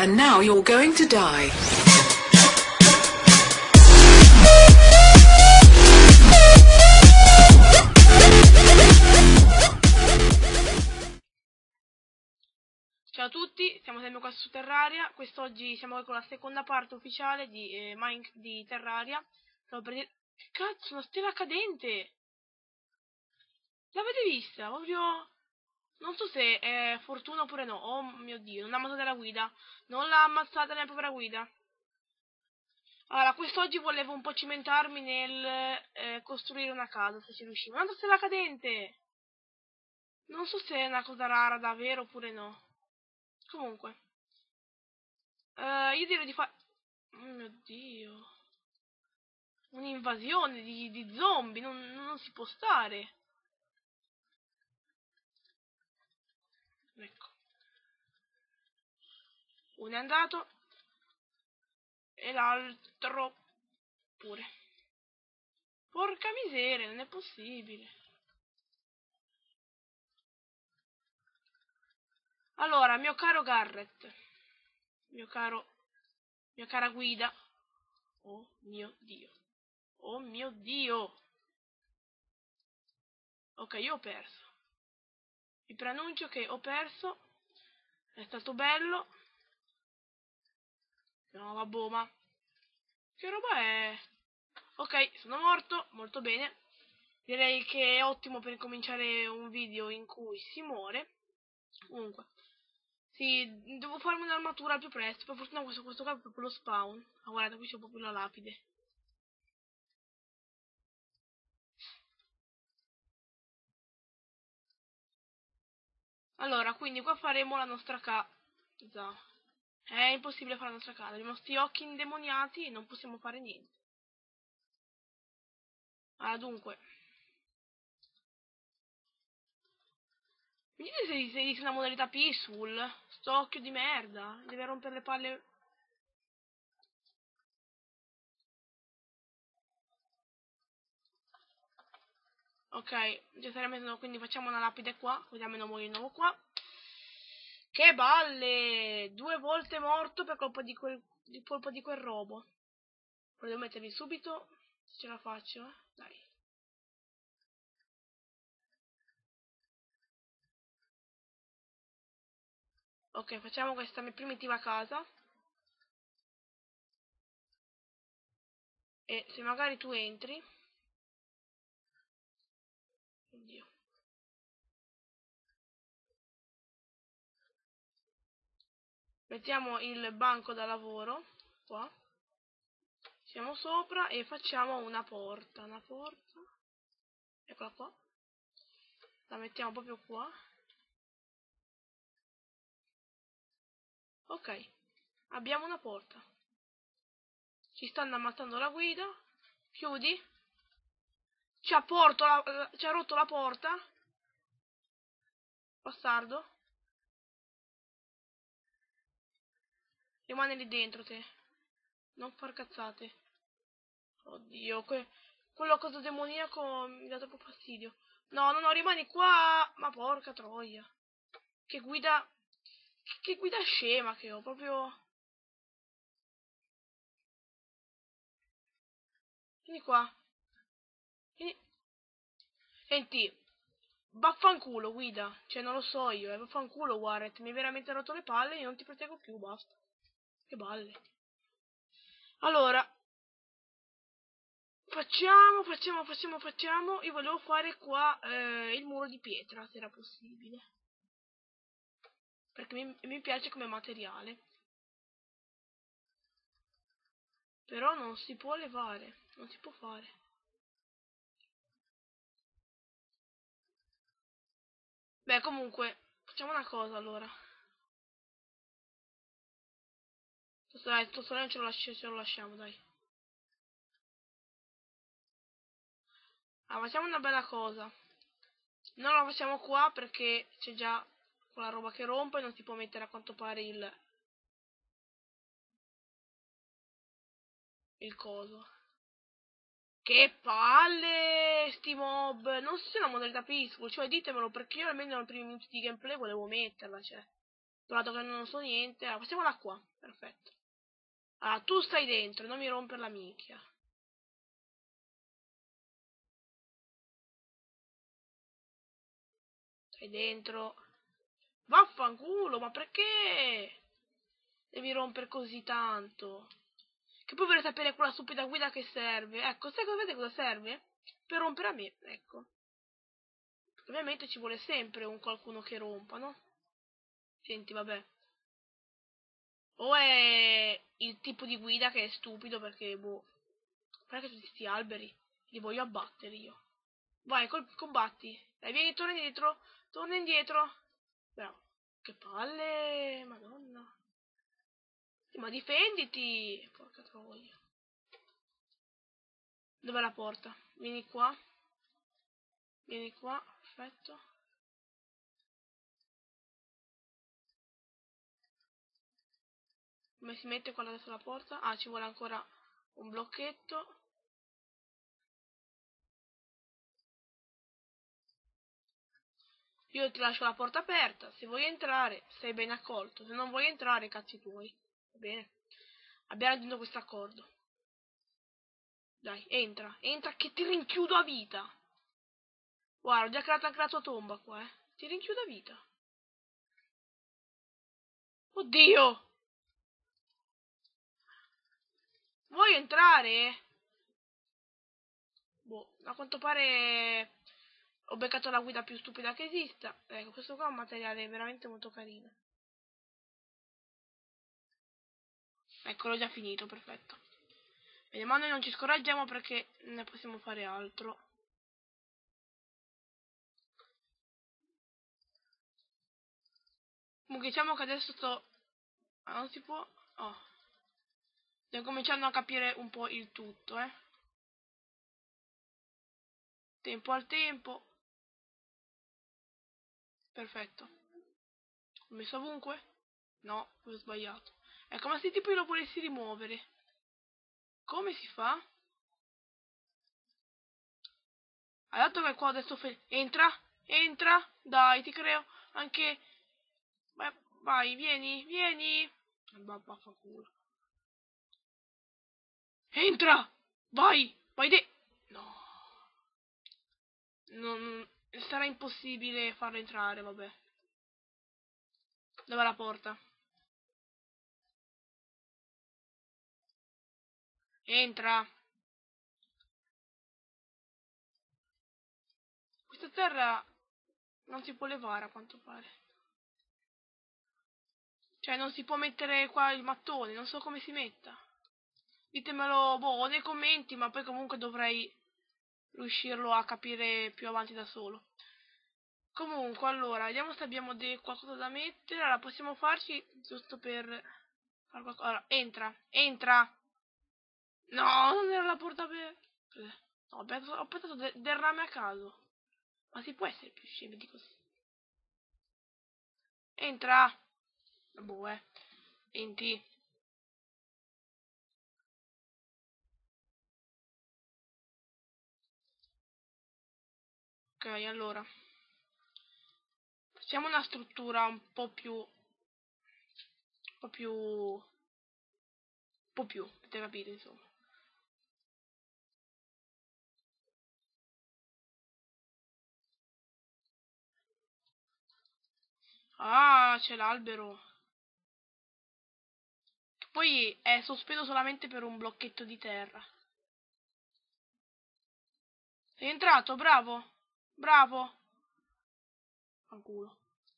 and now you're going to die. Ciao a tutti, siamo sempre qua su Terraria. Quest'oggi siamo con la seconda parte ufficiale di Terraria. Stavo per dire... Che cazzo, una stella cadente! L'avete vista? Proprio... Non so se è fortuna oppure no. Oh mio Dio, non ha ammazzato la guida. Non l'ha ammazzata nella povera guida. Allora, quest'oggi volevo un po' cimentarmi nel costruire una casa, se ci riuscivo. Una stella cadente! Non so se è una cosa rara davvero oppure no. Comunque, io direi di fare... Oh mio Dio. Un'invasione di zombie, non si può stare. Ecco. Uno è andato. E l'altro pure. Porca miseria, non è possibile. Allora, mio caro Garrett. Mia cara guida. Oh mio Dio. Oh mio Dio. Ok, io ho perso. Vi preannuncio che ho perso. È stato bello. No, vabbè, ma... Che roba è? Ok, sono morto. Molto bene. Direi che è ottimo per cominciare un video in cui si muore. Comunque. Sì, devo farmi un'armatura al più presto. Per fortuna questo qua è proprio lo spawn. Ma guardate, qui c'è proprio la lapide. Allora, quindi qua faremo la nostra casa. È impossibile fare la nostra casa. Abbiamo sti occhi indemoniati e non possiamo fare niente. Allora, dunque. Mi dite se esiste una modalità peaceful? Sto occhio di merda. Deve rompere le palle. Ok, già sarebbe, quindi facciamo una lapide qua, così almeno muoio di nuovo qua. Che balle! 2 volte morto per colpa di quel robo. Devo metterli subito, se ce la faccio, dai. Ok, facciamo questa mia primitiva casa. E se magari tu entri... Oddio. Mettiamo il banco da lavoro, qua. Siamo sopra e facciamo una porta. Eccola qua. La mettiamo proprio qua. Ok, abbiamo una porta. Ci stanno ammazzando la guida. Chiudi. Ci ha rotto la porta. Bastardo. Rimane lì dentro te. Non far cazzate. Oddio, quello cosa demoniaco mi dà troppo fastidio. No, rimani qua. Ma porca troia. Che guida... Che guida scema che ho, proprio... Vieni qua. Vieni. Senti. Vaffanculo, guida. Cioè, non lo so io, vaffanculo, Warret. Mi hai veramente rotto le palle, io non ti proteggo più, basta. Che balle. Allora. Facciamo. Io volevo fare qua il muro di pietra, se era possibile. Perché mi piace come materiale. Però non si può levare, non si può fare. Beh, comunque, facciamo una cosa allora. Sto solendo ce lo lasciamo, dai. Allora, facciamo una bella cosa. Non la facciamo qua perché c'è già quella roba che rompe e non si può mettere a quanto pare il coso. Che palle sti mob. Non so se è una modalità peaceful, cioè ditemelo perché io almeno nei primi minuti di gameplay volevo metterla, cioè. dato che non so niente. Allora, passiamo da qua. Perfetto. Allora, tu stai dentro, non mi rompere la minchia. Stai dentro. Vaffanculo, ma perché devi rompere così tanto? Che poi vorrei sapere quella stupida guida che serve. Ecco, sai cosa, vedete cosa serve? Per rompere a me, ecco. Ovviamente ci vuole sempre un qualcuno che rompa, no? Senti, vabbè. O è il tipo di guida che è stupido perché, boh, guarda che tutti sti alberi li voglio abbattere io. Vai, combatti. Dai, vieni, torna indietro. Torna indietro. Bravo. Che palle, madonna. Sì, ma difenditi. Porca troia. Dov'è la porta? Vieni qua. Vieni qua, perfetto. Come si mette qua adesso la porta? Ah, ci vuole ancora un blocchetto. Io ti lascio la porta aperta. Se vuoi entrare, sei ben accolto. Se non vuoi entrare, cazzi tuoi. Va bene? Abbiamo raggiunto questo accordo. Dai, entra. Entra che ti rinchiudo a vita. Guarda, ho già creato anche la tua tomba qua, eh. Ti rinchiudo a vita. Oddio! Vuoi entrare? Boh, a quanto pare ho beccato la guida più stupida che esista. Ecco, questo qua è un materiale veramente molto carino. Ecco, l'ho già finito, perfetto. Bene, ma noi non ci scoraggiamo perché ne possiamo fare altro. Comunque diciamo che adesso sto... Ah, non si può... Oh. Sto cominciando a capire un po' il tutto, eh. Tempo al tempo. Perfetto. L'ho messo ovunque? No, ho sbagliato. Ecco, ma se tipo io lo volessi rimuovere, come si fa? Hai dato che qua adesso entra, entra, dai, ti creo, anche, beh, vai, vieni, vieni, vaffanculo, entra, vai, vai no, non, sarà impossibile farlo entrare, vabbè, dov'è la porta? Entra, questa terra non si può levare a quanto pare, cioè non si può mettere qua il mattone, non so come si metta. Ditemelo, boh, nei commenti, ma poi comunque dovrei riuscirlo a capire più avanti da solo. Comunque, allora, vediamo se abbiamo qualcosa da mettere. Allora, possiamo farci, giusto per fare qualcosa. Allora, entra, entra. No, non era la porta per... No, ho pensato del rame a caso. Ma si può essere più scemi di così. Entra. Boh, Enti. Ok, allora. Facciamo una struttura un po' più... Un po' più... Un po' più, avete capito, insomma. Ah, c'è l'albero. Poi è sospeso solamente per un blocchetto di terra. Sei entrato, bravo. Bravo. Fanculo.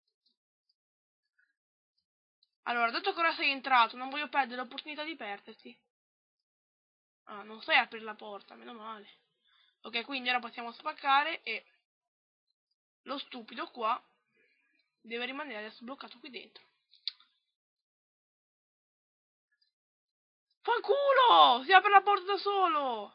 Allora, dato che ora sei entrato, non voglio perdere l'opportunità di perderti. Ah, non stai a aprire la porta, meno male. Ok, quindi ora possiamo spaccare e lo stupido qua deve rimanere adesso bloccato qui dentro. Fanculo! Si apre la porta da solo!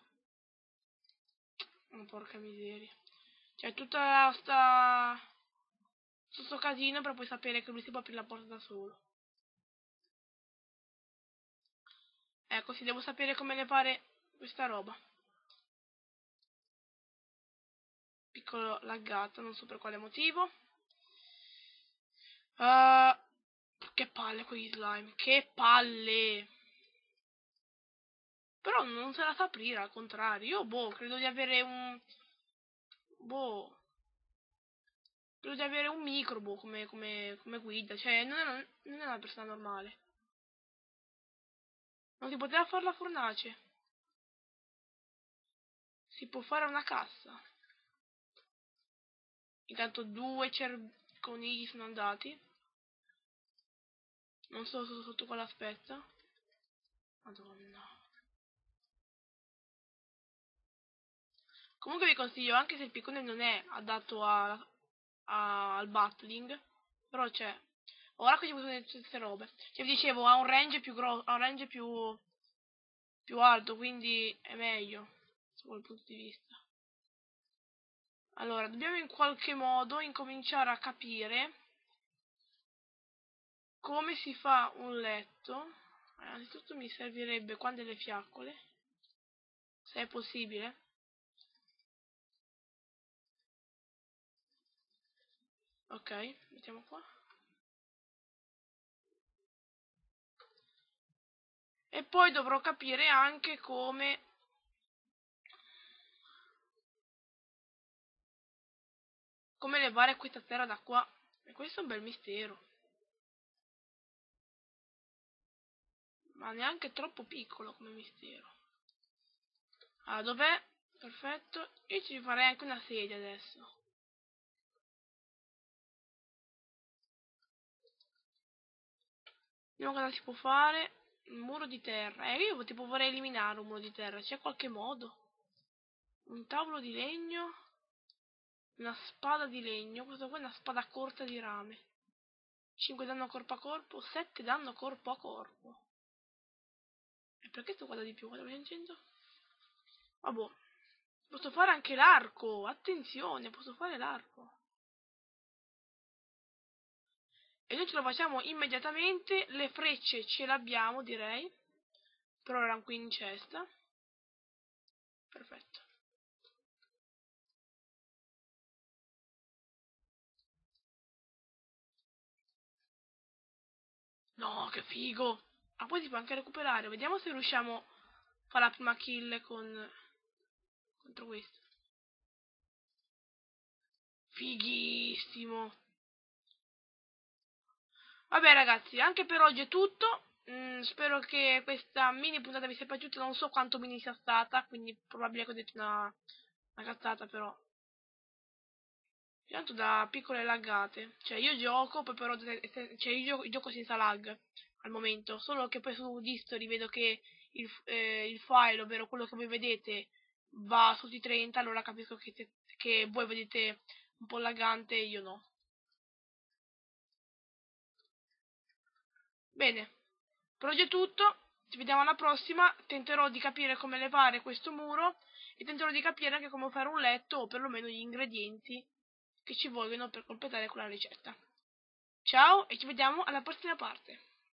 Oh, porca miseria. C'è tutta sta... tutto sto casino per poi sapere che lui si può aprire la porta da solo. Ecco, sì, devo sapere come levare questa roba. Piccolo laggato, non so per quale motivo. che palle quegli slime, che palle! Però non se la sa aprire, al contrario. Io, credo di avere un... credo di avere un microbo come guida. Cioè, non è una persona normale. Non si poteva fare la fornace. Si può fare una cassa. Intanto 2 conigli sono andati. Non so sotto quale aspetta. Madonna. Comunque vi consiglio, anche se il piccone non è adatto al battling, però c'è. Ora che ci sono tutte queste robe. Cioè vi dicevo, ha un range più grosso, ha un range più alto, quindi è meglio, da quel punto di vista. Allora, dobbiamo in qualche modo incominciare a capire come si fa un letto. Innanzitutto mi servirebbe qua delle fiaccole, se è possibile. Ok, mettiamo qua. E poi dovrò capire anche come levare questa terra da qua. E questo è un bel mistero. Ma neanche troppo piccolo come mistero. Allora, dov'è? Perfetto. Io ci farei anche una sedia adesso. Vediamo cosa si può fare. Un muro di terra. Io tipo vorrei eliminare un muro di terra. C'è qualche modo? Un tavolo di legno. Una spada di legno. Questa qua è una spada corta di rame. 5 danno corpo a corpo. 7 danno corpo a corpo. E perché sto qua da di più? Cosa mi dicendo? Vabbè. Posso fare anche l'arco. Attenzione, posso fare l'arco. E noi ce lo facciamo immediatamente. Le frecce ce le abbiamo, direi. Per ora qui in cesta. Perfetto. No, che figo. Ah, poi si può anche recuperare. Vediamo se riusciamo a fare la prima kill contro questo. Fighissimo. Vabbè ragazzi, anche per oggi è tutto. Spero che questa mini puntata vi sia piaciuta. Non so quanto mini sia stata, quindi probabile che ho detto una cazzata, però. Tanto da piccole laggate. Cioè io gioco, poi però cioè io gioco senza lag al momento. Solo che poi su History vedo che il file, ovvero quello che voi vedete, va sotto i 30, allora capisco che voi vedete un po' laggante e io no. Bene, per oggi è tutto. Ci vediamo alla prossima. Tenterò di capire come levare questo muro e tenterò di capire anche come fare un letto o perlomeno gli ingredienti che ci vogliono per completare quella ricetta. Ciao e ci vediamo alla prossima parte.